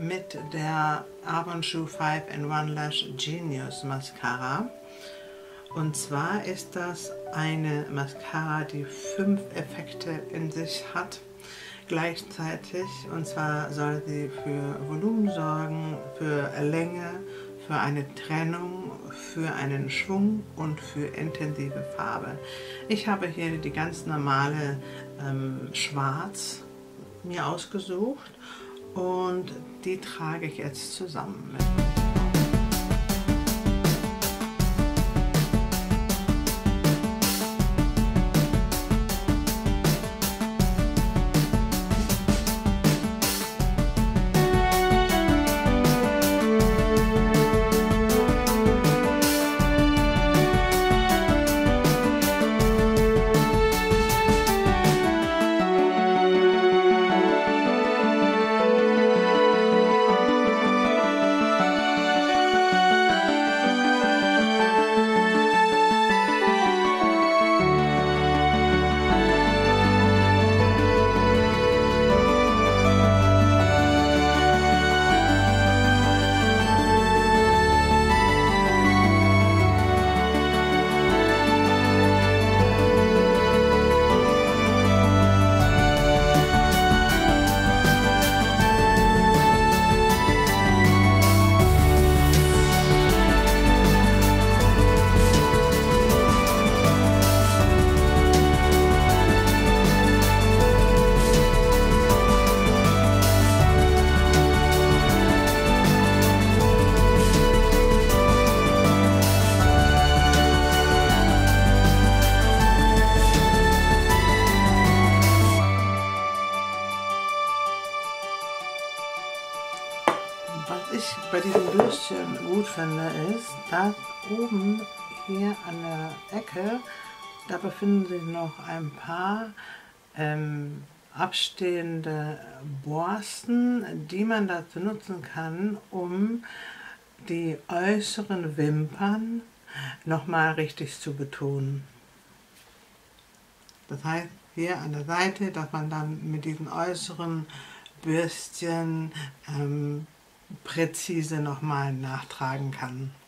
mit der Urban Shoe 5-in-1 Lash Genius Mascara. Und zwar ist das eine Mascara, die 5 Effekte in sich hat gleichzeitig. Und zwar soll sie für Volumen sorgen, für Länge, für eine Trennung, für einen Schwung und für intensive Farbe. Ich habe hier die ganz normale Schwarz mir ausgesucht und die trage ich jetzt zusammen mit. Was ich bei diesem Bürstchen gut finde, ist, dass oben hier an der Ecke, da befinden sich noch ein paar abstehende Borsten, die man dazu nutzen kann, um die äußeren Wimpern nochmal richtig zu betonen. Das heißt, hier an der Seite, dass man dann mit diesen äußeren Bürstchen präzise nochmal nachtragen kann.